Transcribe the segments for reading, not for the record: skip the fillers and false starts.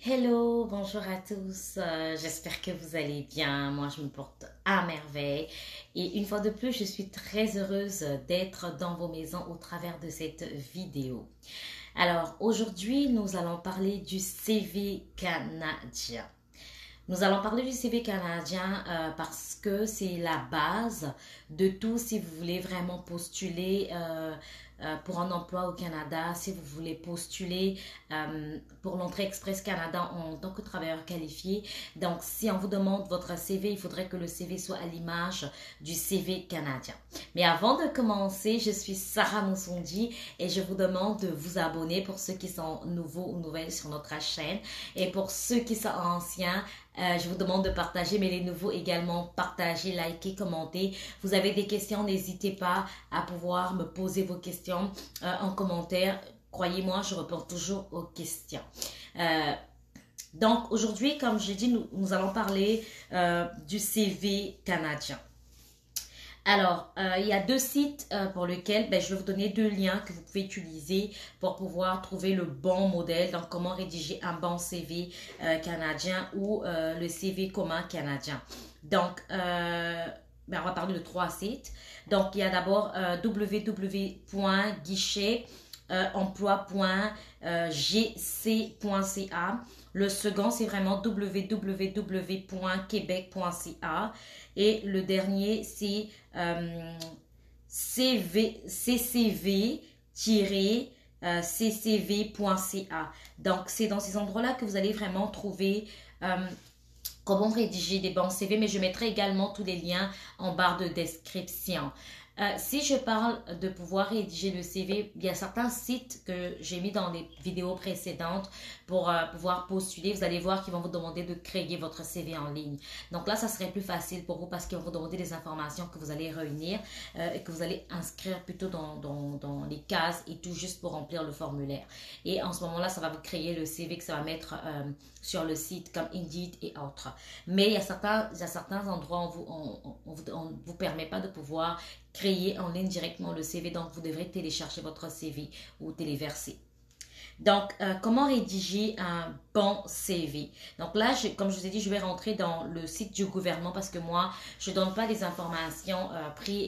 Hello, bonjour à tous. J'espère que vous allez bien. Moi, je me porte à merveille. Et une fois de plus, je suis très heureuse d'être dans vos maisons au travers de cette vidéo. Alors, aujourd'hui, nous allons parler du CV canadien. Nous allons parler du CV canadien parce que c'est la base de tout si vous voulez vraiment postuler pour un emploi au Canada, si vous voulez postuler pour l'entrée Express Canada en tant que travailleur qualifié. Donc, si on vous demande votre CV, il faudrait que le CV soit à l'image du CV canadien. Mais avant de commencer, je suis Sarah Moussondi et je vous demande de vous abonner pour ceux qui sont nouveaux ou nouvelles sur notre chaîne. Et pour ceux qui sont anciens, je vous demande de partager, mais les nouveaux également, partagez, likez, commentez. Vous avez des questions, n'hésitez pas à pouvoir me poser vos questions en commentaire. Croyez-moi, je réponds toujours aux questions. Donc aujourd'hui, comme j'ai dit, nous allons parler du CV canadien. Alors, il y a deux sites pour lesquels je vais vous donner deux liens que vous pouvez utiliser pour pouvoir trouver le bon modèle. Donc, comment rédiger un bon CV canadien ou le CV commun canadien. Donc, on va parler de trois sites. Donc, il y a d'abord www.guichet-emploi.gc.ca. Le second, c'est vraiment www.quebec.ca. Et le dernier, c'est ccv-ccv.ca. Donc, c'est dans ces endroits-là que vous allez vraiment trouver comment rédiger des bons CV, mais je mettrai également tous les liens en barre de description. Si je parle de pouvoir rédiger le CV, il y a certains sites que j'ai mis dans les vidéos précédentes pour pouvoir postuler. Vous allez voir qu'ils vont vous demander de créer votre CV en ligne. Donc là, ça serait plus facile pour vous parce qu'ils vont vous demander des informations que vous allez réunir et que vous allez inscrire plutôt dans les cases et tout juste pour remplir le formulaire. Et en ce moment-là, ça va vous créer le CV que ça va mettre sur le site comme Indeed et autres. Mais il y a certains endroits où on ne vous permet pas de pouvoir créer en ligne directement le CV. Donc, vous devrez télécharger votre CV ou téléverser. Donc, comment rédiger un bon CV? Donc là, comme je vous ai dit, je vais rentrer dans le site du gouvernement parce que moi, je ne donne pas des informations prises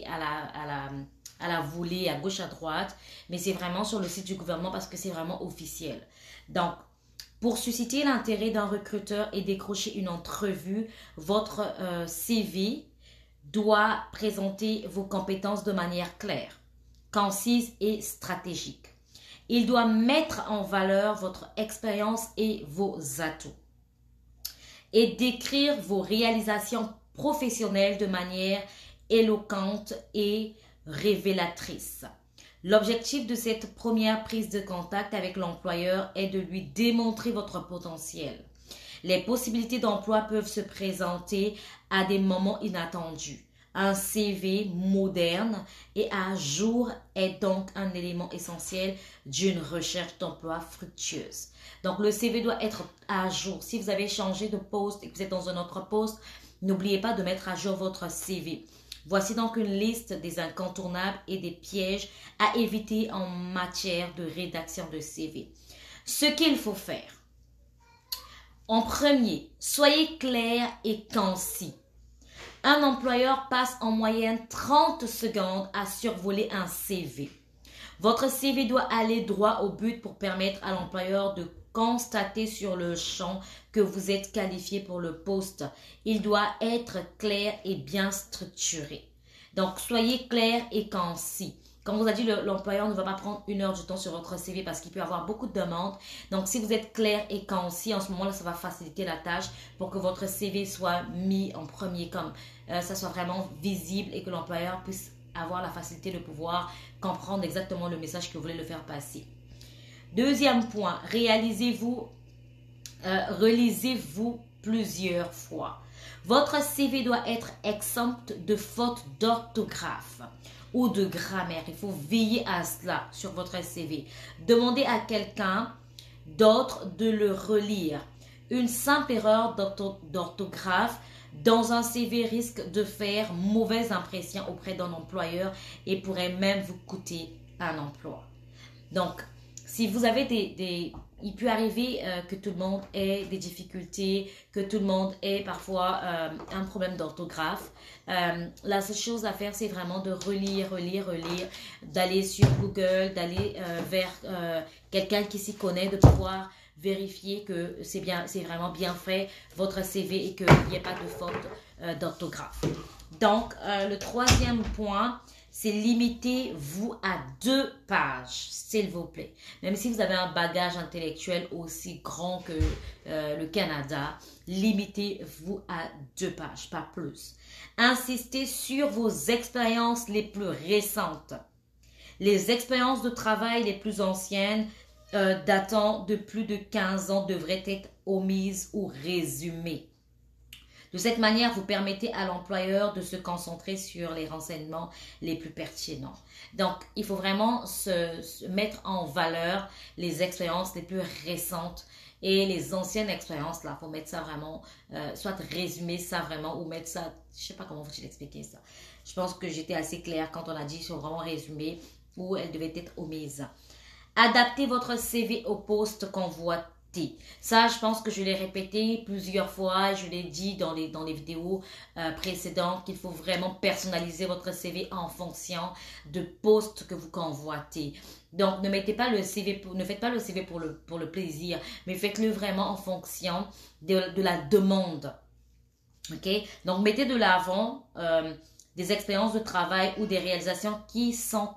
à la volée, à gauche, à droite, mais c'est vraiment sur le site du gouvernement parce que c'est vraiment officiel. Donc, pour susciter l'intérêt d'un recruteur et décrocher une entrevue, votre CV doit présenter vos compétences de manière claire, concise et stratégique. Il doit mettre en valeur votre expérience et vos atouts et décrire vos réalisations professionnelles de manière éloquente et révélatrice. L'objectif de cette première prise de contact avec l'employeur est de lui démontrer votre potentiel. Les possibilités d'emploi peuvent se présenter à des moments inattendus. Un CV moderne et à jour est donc un élément essentiel d'une recherche d'emploi fructueuse. Donc, le CV doit être à jour. Si vous avez changé de poste et que vous êtes dans un autre poste, n'oubliez pas de mettre à jour votre CV. Voici donc une liste des incontournables et des pièges à éviter en matière de rédaction de CV. Ce qu'il faut faire. En premier, soyez clair et concis. Un employeur passe en moyenne 30 secondes à survoler un CV. Votre CV doit aller droit au but pour permettre à l'employeur de constater sur le champ que vous êtes qualifié pour le poste. Il doit être clair et bien structuré. Donc, soyez clair et concis. Comme on vous a dit, l'employeur ne va pas prendre une heure du temps sur votre CV parce qu'il peut avoir beaucoup de demandes. Donc, si vous êtes clair et concis, en ce moment-là, ça va faciliter la tâche pour que votre CV soit mis en premier, comme ça soit vraiment visible et que l'employeur puisse avoir la facilité de pouvoir comprendre exactement le message que vous voulez le faire passer. Deuxième point, relisez-vous plusieurs fois. Votre CV doit être exempt de fautes d'orthographe ou de grammaire. Il faut veiller à cela sur votre CV. Demandez à quelqu'un d'autre de le relire. Une simple erreur d'orthographe dans un CV risque de faire mauvaise impression auprès d'un employeur et pourrait même vous coûter un emploi. Donc, si vous avez il peut arriver que tout le monde ait des difficultés, que tout le monde ait parfois un problème d'orthographe. La seule chose à faire, c'est vraiment de relire, d'aller sur Google, d'aller vers quelqu'un qui s'y connaît, de pouvoir vérifier que c'est bien, c'est vraiment bien fait, votre CV, et qu'il n'y ait pas de faute d'orthographe. Donc, le troisième point, c'est limitez-vous à 2 pages, s'il vous plaît. Même si vous avez un bagage intellectuel aussi grand que le Canada, limitez-vous à 2 pages, pas plus. Insistez sur vos expériences les plus récentes. Les expériences de travail les plus anciennes, datant de plus de 15 ans, devraient être omises ou résumées. De cette manière, vous permettez à l'employeur de se concentrer sur les renseignements les plus pertinents. Donc, il faut vraiment se mettre en valeur les expériences les plus récentes et les anciennes expériences. Là, il faut mettre ça vraiment, soit résumer ça vraiment ou mettre ça, je ne sais pas comment faut-il expliquer ça. Je pense que j'étais assez claire quand on a dit qu'il faut vraiment résumer ou elle devait être omise. Adaptez votre CV au poste convoité. Ça, je pense que je l'ai répété plusieurs fois. Je l'ai dit dans les vidéos précédentes qu'il faut vraiment personnaliser votre CV en fonction de poste que vous convoitez. Donc, ne faites pas le CV pour le plaisir, mais faites-le vraiment en fonction de la demande. OK? Donc, mettez de l'avant des expériences de travail ou des réalisations qui sont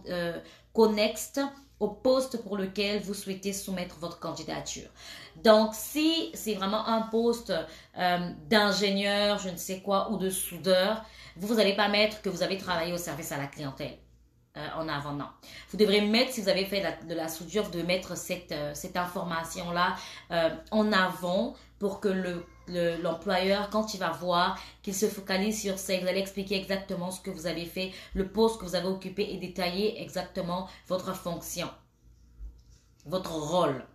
connexes au poste pour lequel vous souhaitez soumettre votre candidature. Donc, si c'est vraiment un poste d'ingénieur, je ne sais quoi, ou de soudeur, vous n'allez pas mettre que vous avez travaillé au service à la clientèle en avant, non. Vous devrez mettre, si vous avez fait de la soudure, vous devez mettre cette information-là en avant pour que l'employeur, quand il va voir, qu'il se focalise sur ça. Vous allez expliquer exactement ce que vous avez fait, le poste que vous avez occupé et détailler exactement votre fonction, votre rôle.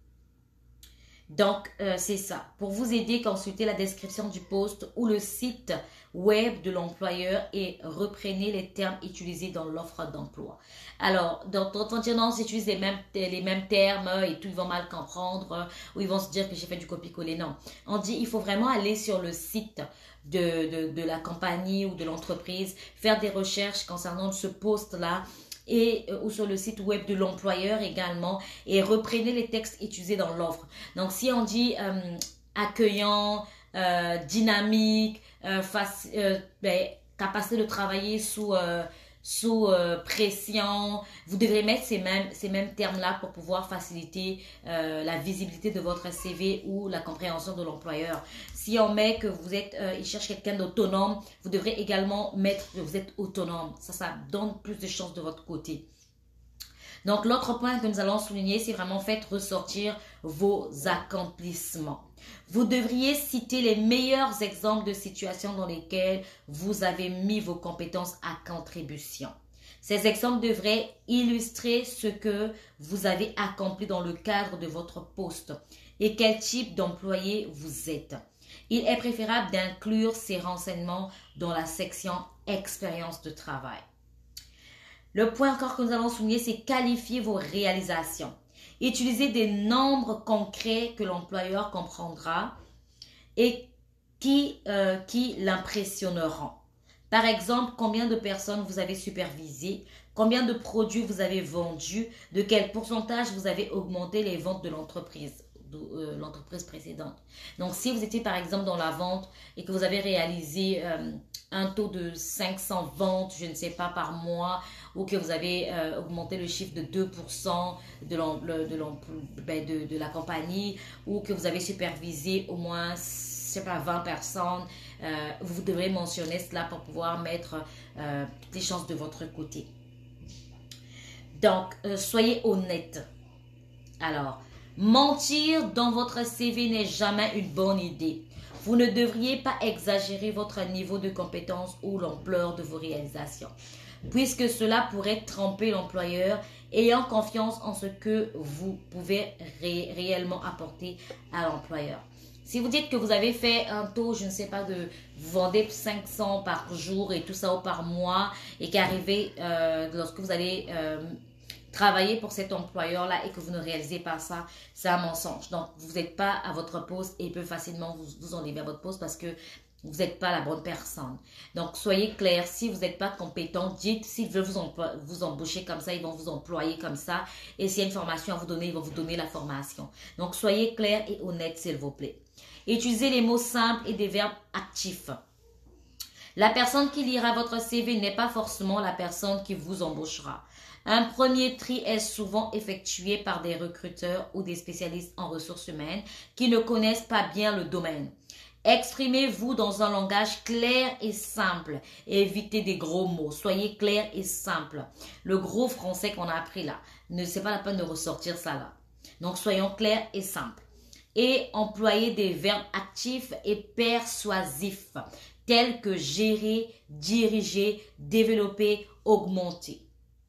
Donc, c'est ça. Pour vous aider, consultez la description du poste ou le site web de l'employeur et reprenez les termes utilisés dans l'offre d'emploi. Alors, on dit non, j'utilise les mêmes termes et tout, ils vont mal comprendre ou ils vont se dire que j'ai fait du copier-coller. Non. On dit, il faut vraiment aller sur le site de la compagnie ou de l'entreprise, faire des recherches concernant ce poste-là, ou sur le site web de l'employeur également, et reprenez les textes utilisés dans l'offre. Donc, si on dit accueillant, dynamique, capacité de travailler sous pression, vous devrez mettre ces mêmes termes-là pour pouvoir faciliter la visibilité de votre CV ou la compréhension de l'employeur. Si on met que il cherche quelqu'un d'autonome, vous devrez également mettre que vous êtes autonome. Ça donne plus de chances de votre côté. Donc, l'autre point que nous allons souligner, c'est vraiment faites ressortir vos accomplissements. Vous devriez citer les meilleurs exemples de situations dans lesquelles vous avez mis vos compétences à contribution. Ces exemples devraient illustrer ce que vous avez accompli dans le cadre de votre poste et quel type d'employé vous êtes. Il est préférable d'inclure ces renseignements dans la section expérience de travail. Le point encore que nous allons souligner, c'est qualifier vos réalisations. Utilisez des nombres concrets que l'employeur comprendra et qui l'impressionneront. Par exemple, combien de personnes vous avez supervisées, combien de produits vous avez vendus, de quel pourcentage vous avez augmenté les ventes de l'entreprise précédente. Donc, si vous étiez par exemple dans la vente et que vous avez réalisé un taux de 500 ventes, je ne sais pas, par mois, ou que vous avez augmenté le chiffre de 2% de la compagnie, ou que vous avez supervisé au moins, je sais pas, 20 personnes, vous devrez mentionner cela pour pouvoir mettre toutes les chances de votre côté. Donc, soyez honnête. Alors, mentir dans votre CV n'est jamais une bonne idée. Vous ne devriez pas exagérer votre niveau de compétence ou l'ampleur de vos réalisations, puisque cela pourrait tromper l'employeur ayant confiance en ce que vous pouvez réellement apporter à l'employeur. Si vous dites que vous avez fait un taux, je ne sais pas, vous vendez 500 par jour et tout ça ou par mois, et qu'arrivé lorsque vous allez travaillez pour cet employeur-là et que vous ne réalisez pas ça, c'est un mensonge. Donc, vous n'êtes pas à votre poste et il peut facilement vous enlever à votre poste parce que vous n'êtes pas la bonne personne. Donc, soyez clair. Si vous n'êtes pas compétent, dites s'ils veulent vous embaucher comme ça, ils vont vous employer comme ça. Et s'il y a une formation à vous donner, ils vont vous donner la formation. Donc, soyez clair et honnête, s'il vous plaît. Utilisez les mots simples et des verbes actifs. La personne qui lira votre CV n'est pas forcément la personne qui vous embauchera. Un premier tri est souvent effectué par des recruteurs ou des spécialistes en ressources humaines qui ne connaissent pas bien le domaine. Exprimez-vous dans un langage clair et simple. Et évitez des gros mots. Soyez clair et simple. Le gros français qu'on a appris là, c'est pas la peine de ressortir ça là. Donc, soyons clairs et simples. Et employez des verbes actifs et persuasifs, tels que gérer, diriger, développer, augmenter.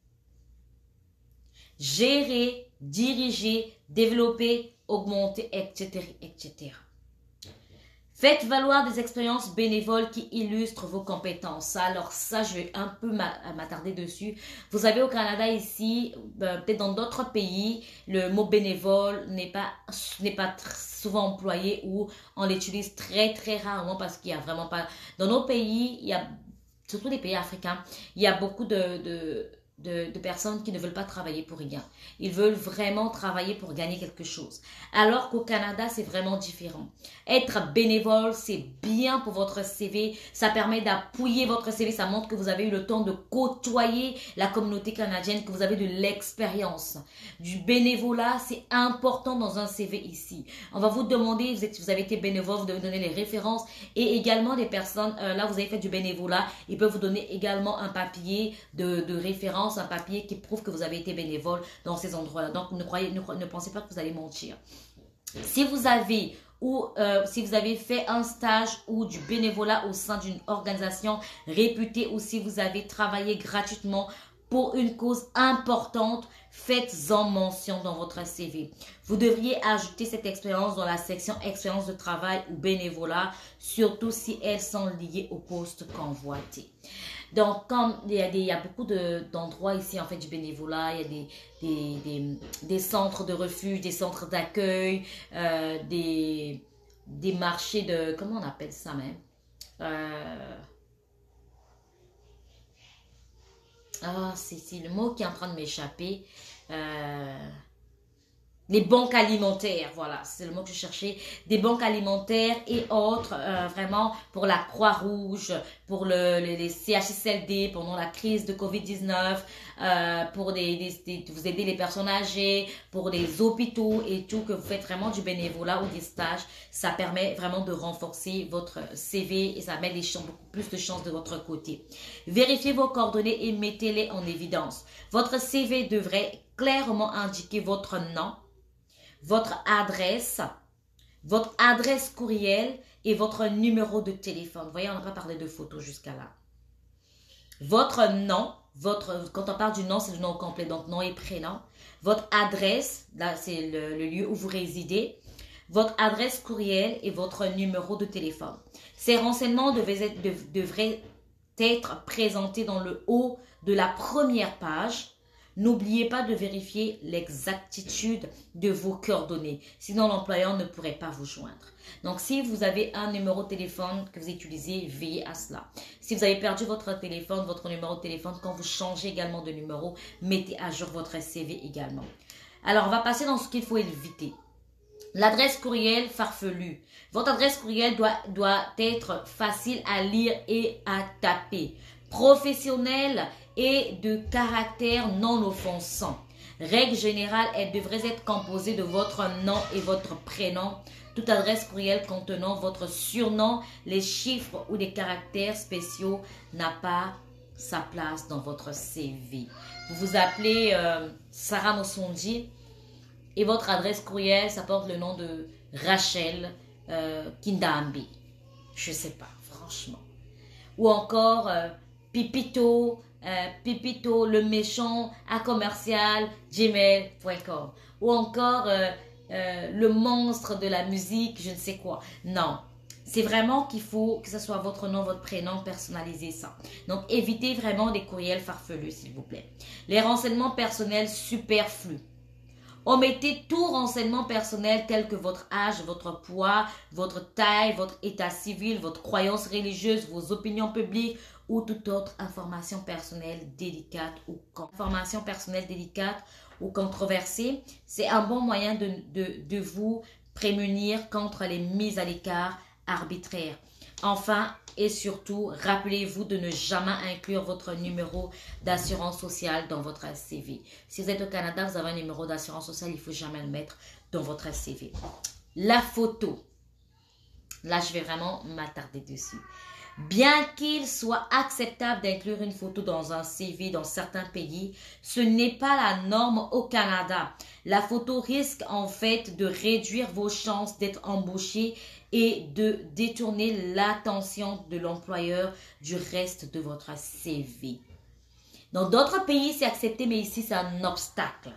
Gérer, diriger, développer, augmenter, etc., etc. Faites valoir des expériences bénévoles qui illustrent vos compétences. Alors ça, je vais un peu m'attarder dessus. Vous savez, au Canada ici, peut-être dans d'autres pays, le mot bénévole n'est pas souvent employé ou on l'utilise très très rarement parce qu'il n'y a vraiment pas... Dans nos pays, il y a, surtout les pays africains, il y a beaucoup de personnes qui ne veulent pas travailler pour rien. Ils veulent vraiment travailler pour gagner quelque chose. Alors qu'au Canada, c'est vraiment différent. Être bénévole, c'est bien pour votre CV. Ça permet d'appuyer votre CV. Ça montre que vous avez eu le temps de côtoyer la communauté canadienne, que vous avez de l'expérience. Du bénévolat, c'est important dans un CV ici. On va vous demander, vous avez été bénévole, vous devez donner les références. Et également des personnes, là vous avez fait du bénévolat, ils peuvent vous donner également un papier de référence, un papier qui prouve que vous avez été bénévole dans ces endroits-là. Donc, ne pensez pas que vous allez mentir. Si vous avez fait un stage ou du bénévolat au sein d'une organisation réputée ou si vous avez travaillé gratuitement pour une cause importante, faites-en mention dans votre CV. Vous devriez ajouter cette expérience dans la section expérience de travail ou bénévolat, surtout si elles sont liées au poste convoité. Donc, comme il y a beaucoup d'endroits ici, en fait, du bénévolat, il y a des centres de refuge, des centres d'accueil, des marchés de... Comment on appelle ça même? C'est le mot qui est en train de m'échapper. Les banques alimentaires, voilà, c'est le mot que je cherchais. Des banques alimentaires et autres, vraiment pour la Croix-Rouge, pour les CHSLD pendant la crise de COVID-19, pour vous aider les personnes âgées, pour les hôpitaux et tout, que vous faites vraiment du bénévolat ou des stages. Ça permet vraiment de renforcer votre CV et ça met beaucoup plus de chances de votre côté. Vérifiez vos coordonnées et mettez-les en évidence. Votre CV devrait clairement indiquer votre nom, votre adresse courriel et votre numéro de téléphone. Vous voyez, on n'a pas parlé de photos jusqu'à là. Votre nom, quand on parle du nom, c'est le nom complet, donc nom et prénom. Votre adresse, là c'est le lieu où vous résidez. Votre adresse courriel et votre numéro de téléphone. Ces renseignements devraient être présentés dans le haut de la première page. N'oubliez pas de vérifier l'exactitude de vos coordonnées, sinon l'employeur ne pourrait pas vous joindre. Donc, si vous avez un numéro de téléphone que vous utilisez, veillez à cela. Si vous avez perdu votre téléphone, votre numéro de téléphone, quand vous changez également de numéro, mettez à jour votre CV également. Alors, on va passer dans ce qu'il faut éviter. L'adresse courriel farfelue. Votre adresse courriel doit être facile à lire et à taper. Professionnelle et de caractère non offensant. Règle générale, elle devrait être composée de votre nom et votre prénom. Toute adresse courriel contenant votre surnom, les chiffres ou des caractères spéciaux n'a pas sa place dans votre CV. Vous vous appelez Sarah Mosondi et votre adresse courriel, ça porte le nom de Rachel Kindambi. Je sais pas, franchement. Ou encore Pipito, le méchant à commercial gmail.com. Ou encore le monstre de la musique, je ne sais quoi. Non, C'est vraiment qu'il faut que ce soit votre nom, votre prénom, personnalisez ça. Donc, évitez vraiment des courriels farfelus, s'il vous plaît. Les renseignements personnels superflus. Omettez tout renseignement personnel tel que votre âge, votre poids, votre taille, votre état civil, votre croyance religieuse, vos opinions publiques ou toute autre information personnelle délicate ou controversée. C'est un bon moyen de vous prémunir contre les mises à l'écart arbitraires. Enfin et surtout, rappelez-vous de ne jamais inclure votre numéro d'assurance sociale dans votre CV. Si vous êtes au Canada, vous avez un numéro d'assurance sociale, il ne faut jamais le mettre dans votre CV. La photo. Là, je vais vraiment m'attarder dessus. Bien qu'il soit acceptable d'inclure une photo dans un CV dans certains pays, ce n'est pas la norme au Canada. La photo risque en fait de réduire vos chances d'être embauché et de détourner l'attention de l'employeur du reste de votre CV. Dans d'autres pays, c'est accepté, mais ici, c'est un obstacle.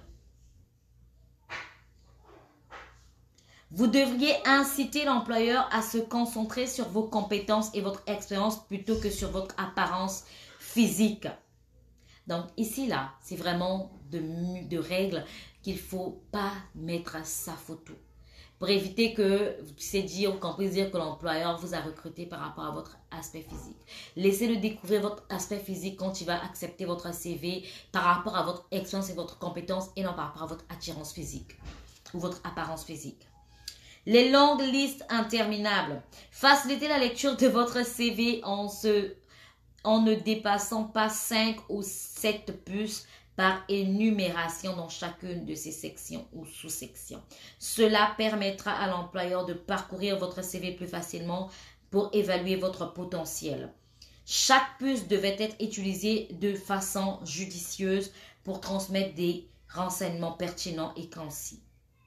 Vous devriez inciter l'employeur à se concentrer sur vos compétences et votre expérience plutôt que sur votre apparence physique. Donc ici, là, c'est vraiment de règles qu'il ne faut pas mettre sa photo. Pour éviter que vous puissiez dire, qu'on puisse dire que l'employeur vous a recruté par rapport à votre aspect physique. Laissez-le découvrir votre aspect physique quand il va accepter votre CV par rapport à votre expérience et votre compétence et non par rapport à votre attirance physique ou votre apparence physique. Les longues listes interminables. Facilitez la lecture de votre CV en ne dépassant pas 5 ou 7 puces par énumération dans chacune de ces sections ou sous-sections. Cela permettra à l'employeur de parcourir votre CV plus facilement pour évaluer votre potentiel. Chaque puce devait être utilisée de façon judicieuse pour transmettre des renseignements pertinents et concis.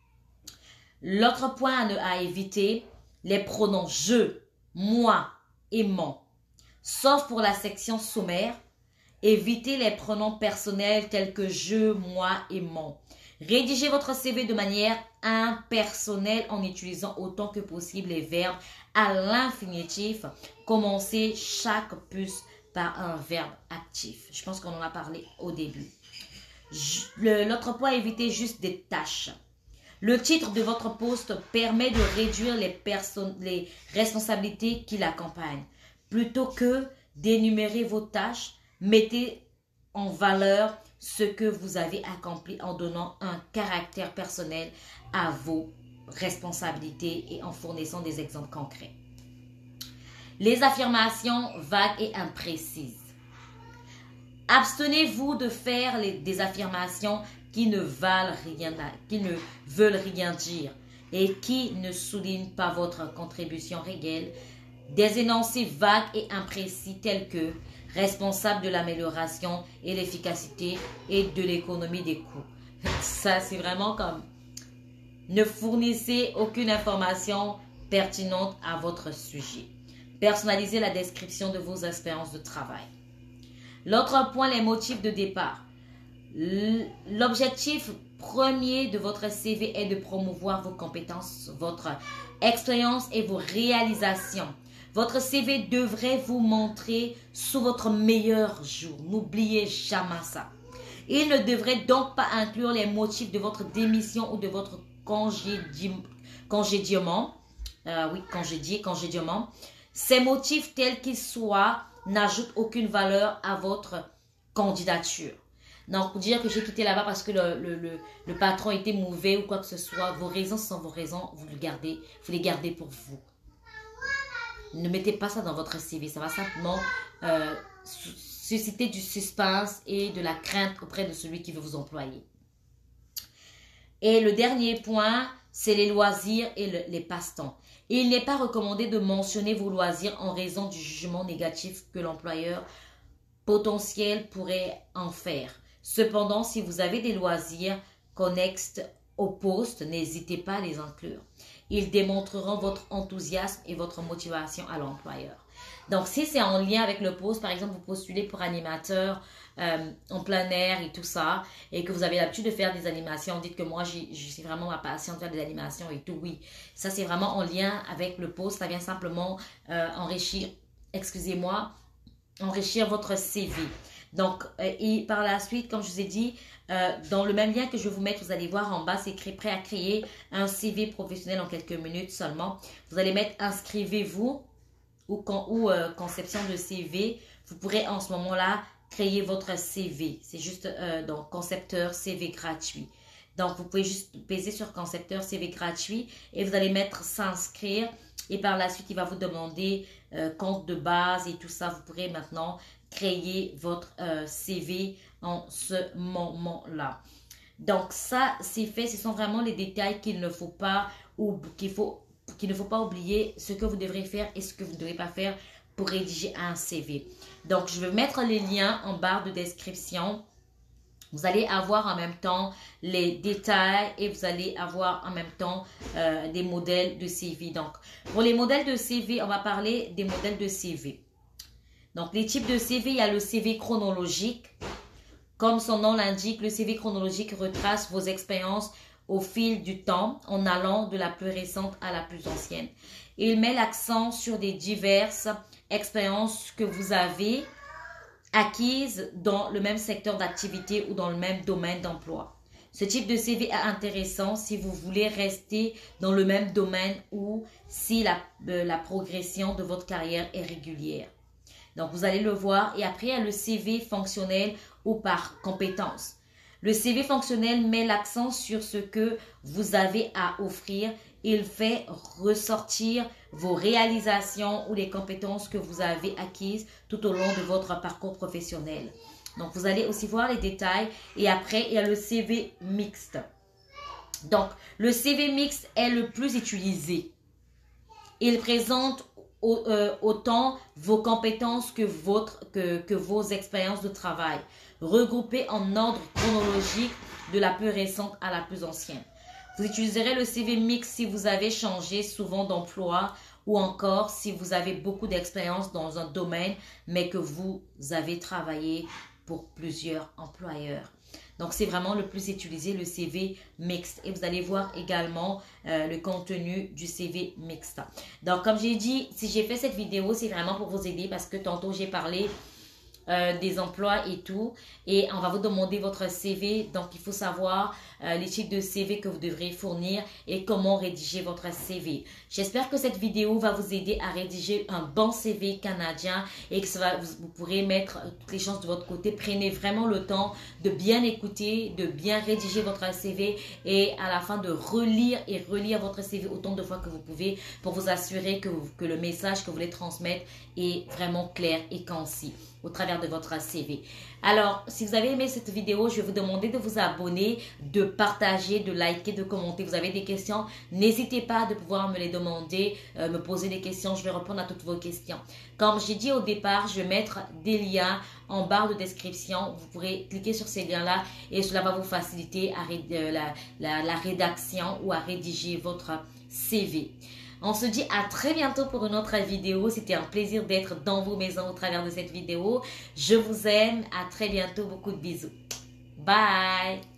L'autre point à éviter, les pronoms je, moi et mon. Sauf pour la section sommaire, évitez les pronoms personnels tels que je, moi et mon. Rédigez votre CV de manière impersonnelle en utilisant autant que possible les verbes à l'infinitif. Commencez chaque puce par un verbe actif. Je pense qu'on en a parlé au début. L'autre point, évitez juste des tâches. Le titre de votre poste permet de réduire les responsabilités qui l'accompagnent. Plutôt que d'énumérer vos tâches, mettez en valeur ce que vous avez accompli en donnant un caractère personnel à vos responsabilités et en fournissant des exemples concrets. Les affirmations vagues et imprécises. Abstenez-vous de faire des affirmations qui ne veulent rien dire et qui ne soulignent pas votre contribution réelle. Des énoncés vagues et imprécis tels que responsable de l'amélioration et l'efficacité et de l'économie des coûts. Ça, c'est vraiment comme ne fournissez aucune information pertinente à votre sujet. Personnalisez la description de vos expériences de travail. L'autre point, les motifs de départ. L'objectif premier de votre CV est de promouvoir vos compétences, votre expérience et vos réalisations. Votre CV devrait vous montrer sous votre meilleur jour. N'oubliez jamais ça. Il ne devrait donc pas inclure les motifs de votre démission ou de votre congédiement. Congédiement. Ces motifs, tels qu'ils soient, n'ajoutent aucune valeur à votre candidature. Donc, pour dire que j'ai quitté là-bas parce que le patron était mauvais ou quoi que ce soit, vos raisons sont vos raisons, vous les gardez pour vous. Ne mettez pas ça dans votre CV, ça va simplement susciter du suspense et de la crainte auprès de celui qui veut vous employer. Et le dernier point, c'est les loisirs et les passe-temps. Il n'est pas recommandé de mentionner vos loisirs en raison du jugement négatif que l'employeur potentiel pourrait en faire. Cependant, si vous avez des loisirs connexes au poste, n'hésitez pas à les inclure. Ils démontreront votre enthousiasme et votre motivation à l'employeur. Donc, si c'est en lien avec le poste, par exemple, vous postulez pour animateur en plein air et tout ça, et que vous avez l'habitude de faire des animations, dites que moi, c'est vraiment ma passion de faire des animations et tout, oui. Ça, c'est vraiment en lien avec le poste. Ça vient simplement enrichir, excusez-moi, enrichir votre CV. Donc, et par la suite, comme je vous ai dit, dans le même lien que je vais vous mettre, vous allez voir en bas, c'est écrit prêt à créer un CV professionnel en quelques minutes seulement. Vous allez mettre inscrivez-vous ou conception de CV. Vous pourrez en ce moment-là créer votre CV. C'est juste donc concepteur CV gratuit. Donc, vous pouvez juste peser sur concepteur CV gratuit et vous allez mettre s'inscrire. Et par la suite, il va vous demander compte de base et tout ça. Vous pourrez maintenant créer votre CV en ce moment-là. Donc, ça, c'est fait. Ce sont vraiment les détails qu'il ne faut pas ou qu'il ne faut pas oublier, ce que vous devrez faire et ce que vous ne devez pas faire pour rédiger un CV. Donc, je vais mettre les liens en barre de description. Vous allez avoir en même temps les détails et vous allez avoir en même temps des modèles de CV. Donc, pour les modèles de CV, on va parler des modèles de CV. Donc, les types de CV, il y a le CV chronologique. Comme son nom l'indique, le CV chronologique retrace vos expériences au fil du temps en allant de la plus récente à la plus ancienne. Il met l'accent sur des diverses expériences que vous avez acquises dans le même secteur d'activité ou dans le même domaine d'emploi. Ce type de CV est intéressant si vous voulez rester dans le même domaine ou si la progression de votre carrière est régulière. Donc, vous allez le voir. Et après, il y a le CV fonctionnel ou par compétence. Le CV fonctionnel met l'accent sur ce que vous avez à offrir. Il fait ressortir vos réalisations ou les compétences que vous avez acquises tout au long de votre parcours professionnel. Donc, vous allez aussi voir les détails. Et après, il y a le CV mixte. Donc, le CV mixte est le plus utilisé. Il présente autant vos compétences que vos expériences de travail, regroupées en ordre chronologique de la plus récente à la plus ancienne. Vous utiliserez le CV mix si vous avez changé souvent d'emploi ou encore si vous avez beaucoup d'expérience dans un domaine mais que vous avez travaillé pour plusieurs employeurs. Donc, c'est vraiment le plus utilisé, le CV mixte. Et vous allez voir également le contenu du CV mixte. Donc, comme j'ai dit, si j'ai fait cette vidéo, c'est vraiment pour vous aider parce que tantôt, j'ai parlé des emplois et tout. Et on va vous demander votre CV. Donc, il faut savoir les types de CV que vous devrez fournir et comment rédiger votre CV. J'espère que cette vidéo va vous aider à rédiger un bon CV canadien et que vous pourrez mettre toutes les chances de votre côté. Prenez vraiment le temps de bien écouter, de bien rédiger votre CV et à la fin de relire et relire votre CV autant de fois que vous pouvez pour vous assurer que le message que vous voulez transmettre est vraiment clair et concis au travers de votre CV. Alors, si vous avez aimé cette vidéo, je vais vous demander de vous abonner, de partager, de liker, de commenter. Vous avez des questions, n'hésitez pas de pouvoir me les demander, me poser des questions. Je vais répondre à toutes vos questions. Comme j'ai dit au départ, je vais mettre des liens en barre de description. Vous pourrez cliquer sur ces liens-là et cela va vous faciliter la rédaction ou à rédiger votre CV. On se dit à très bientôt pour une autre vidéo. C'était un plaisir d'être dans vos maisons au travers de cette vidéo. Je vous aime. À très bientôt. Beaucoup de bisous. Bye.